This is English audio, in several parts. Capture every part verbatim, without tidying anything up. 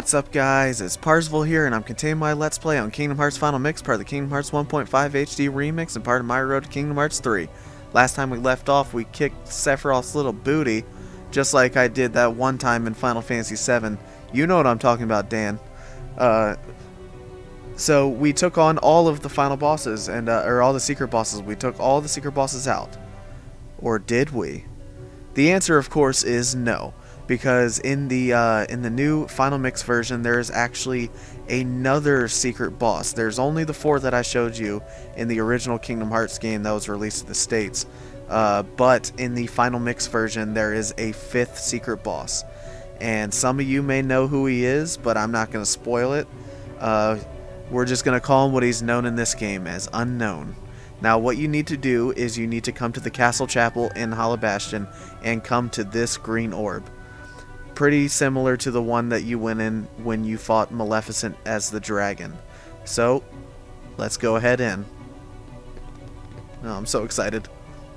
What's up, guys? It's Parsifal here, and I'm continuing my Let's Play on Kingdom Hearts Final Mix, part of the Kingdom Hearts one point five H D Remix, and part of my road to Kingdom Hearts three. Last time we left off, we kicked Sephiroth's little booty, just like I did that one time in Final Fantasy seven. You know what I'm talking about, Dan. Uh, so we took on all of the final bosses, and uh, or all the secret bosses. We took all the secret bosses out. Or did we? The answer, of course, is no. Because in the uh, in the new Final Mix version, there is actually another secret boss. There's only the four that I showed you in the original Kingdom Hearts game that was released to the States. Uh, but in the Final Mix version, there is a fifth secret boss. And some of you may know who he is, but I'm not going to spoil it. Uh, we're just going to call him what he's known in this game as Unknown. Now, what you need to do is you need to come to the Castle Chapel in Hollow Bastion and come to this green orb. Pretty similar to the one that you went in when you fought Maleficent as the dragon. So, let's go ahead in. Oh, I'm so excited.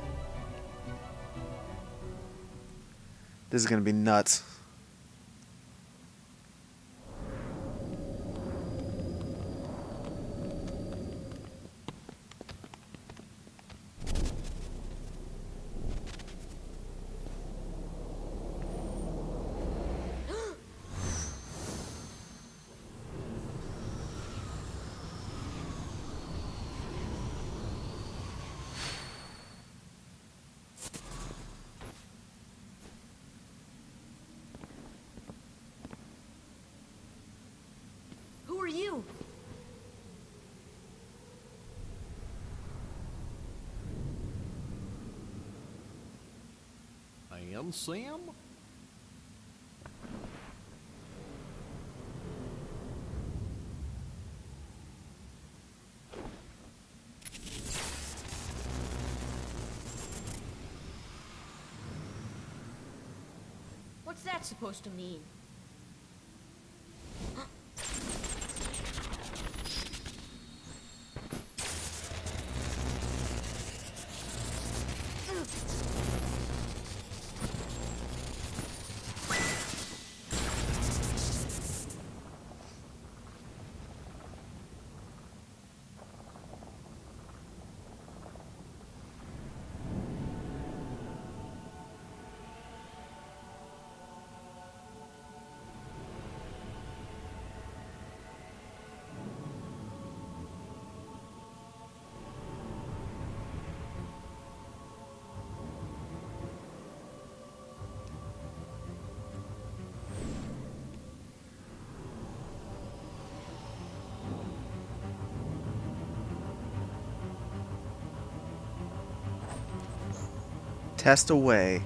This is going to be nuts. You? I am Sam? What's that supposed to mean? Test away,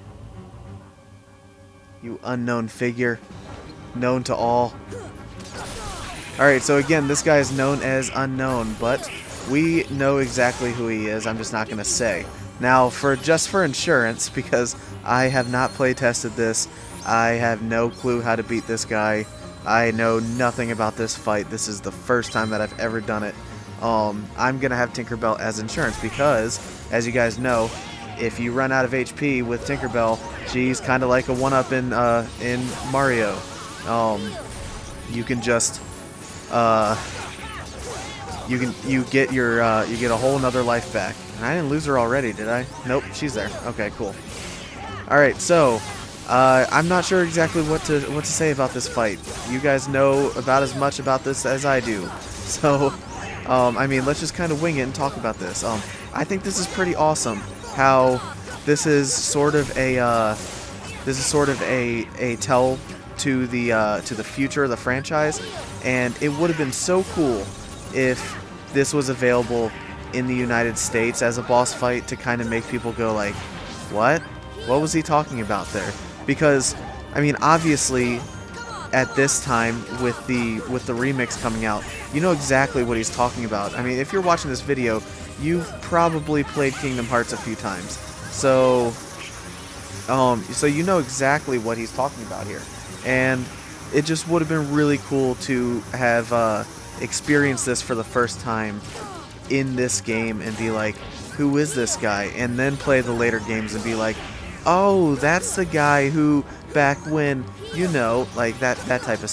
you unknown figure, known to all. Alright, so again, this guy is known as Unknown, but we know exactly who he is. I'm just not going to say. Now, for just for insurance, because I have not play tested this, I have no clue how to beat this guy. I know nothing about this fight. This is the first time that I've ever done it. Um, I'm going to have Tinkerbell as insurance because, as you guys know, if you run out of H P with Tinkerbell, she's kind of like a one-up in uh, in Mario. Um, you can just uh, you can you get your uh, you get a whole nother life back. And I didn't lose her already, did I? Nope, she's there. Okay, cool. All right, so uh, I'm not sure exactly what to what to say about this fight. You guys know about as much about this as I do, so um, I mean, let's just kind of wing it and talk about this. Um, I think this is pretty awesome. How this is sort of a uh, this is sort of a a tell to the uh, to the future of the franchise, and it would have been so cool if this was available in the United States as a boss fight to kind of make people go like, what? What was he talking about there? Because I mean, obviously, at this time with the with the remix coming out, you know exactly what he's talking about. I mean, if you're watching this video, you've probably played Kingdom Hearts a few times, so um, so you know exactly what he's talking about here, and it just would have been really cool to have uh, experienced this for the first time in this game and be like, who is this guy? And then play the later games and be like, oh, that's the guy who back when, you know, like that that type of stuff.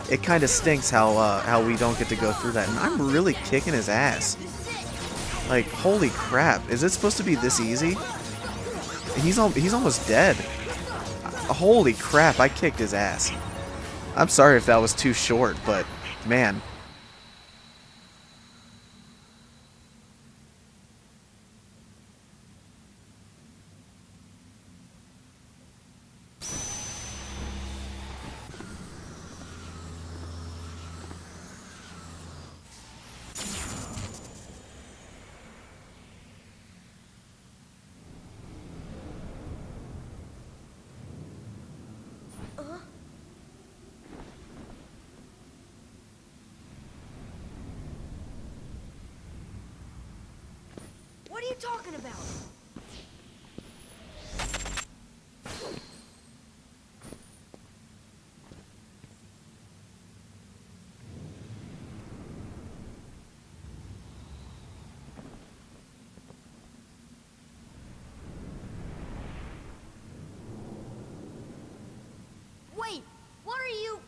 it kind of stinks how uh, how we don't get to go through that. And I'm really kicking his ass. Like, holy crap. Is it supposed to be this easy? He's, al he's almost dead. Holy crap, I kicked his ass. I'm sorry if that was too short, but man. What are you talking about? Wait, what are you?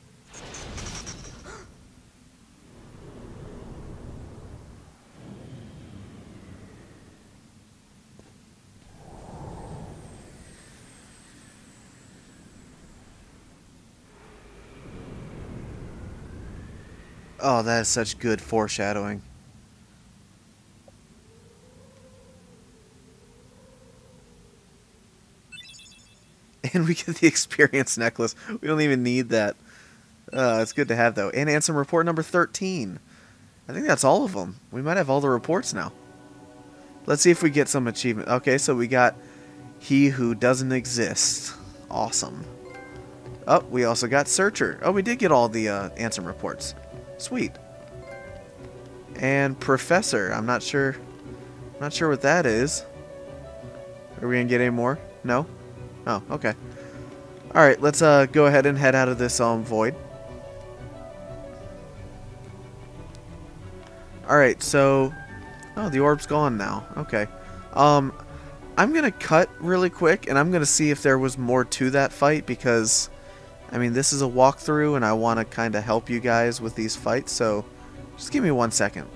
Oh, that is such good foreshadowing. And we get the experience necklace. We don't even need that. Uh, it's good to have, though. And Ansem report number thirteen. I think that's all of them. We might have all the reports now. Let's see if we get some achievement. Okay, so we got He Who Doesn't Exist. Awesome. Oh, we also got Searcher. Oh, we did get all the uh, Ansem reports. Sweet. And Professor. I'm not sure. Not sure what that is. Are we gonna get any more? No? Oh, okay. Alright, let's uh, go ahead and head out of this um, void. Alright, so... Oh, the orb's gone now. Okay. Um, I'm gonna cut really quick, and I'm gonna see if there was more to that fight, because... I mean, this is a walkthrough, and I want to kind of help you guys with these fights, so... Just give me one second.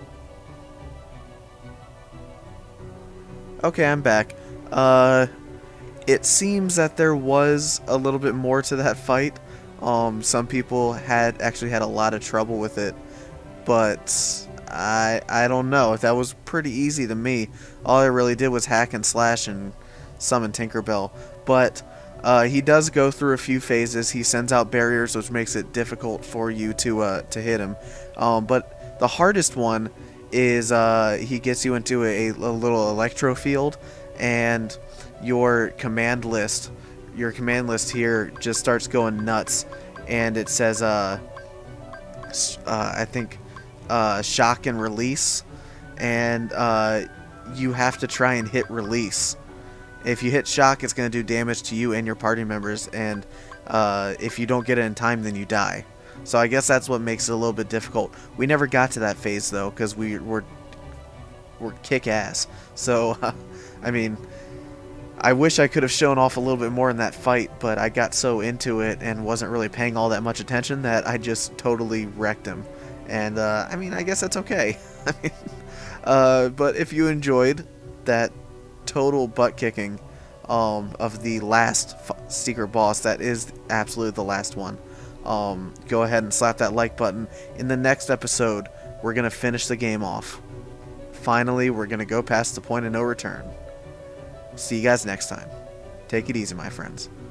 Okay, I'm back. Uh... It seems that there was a little bit more to that fight. Um, some people had actually had a lot of trouble with it, but I I don't know. That was pretty easy to me. All I really did was hack and slash and summon Tinkerbell. But uh, he does go through a few phases. He sends out barriers, which makes it difficult for you to uh, to hit him. Um, but the hardest one is uh, he gets you into a, a little electro field, and your command list, your command list here just starts going nuts, and it says, uh, uh I think, uh, shock and release, and uh, you have to try and hit release. If you hit shock, it's going to do damage to you and your party members, and uh, if you don't get it in time, then you die. So I guess that's what makes it a little bit difficult. We never got to that phase though, because we were we're kick ass. So uh, I mean. I wish I could have shown off a little bit more in that fight, but I got so into it and wasn't really paying all that much attention that I just totally wrecked him. And, uh, I mean, I guess that's okay. I mean, uh, but if you enjoyed that total butt-kicking um, of the last f secret boss, that is absolutely the last one, um, go ahead and slap that like button. In the next episode, we're going to finish the game off. Finally, we're going to go past the point of no return. See you guys next time. Take it easy, my friends.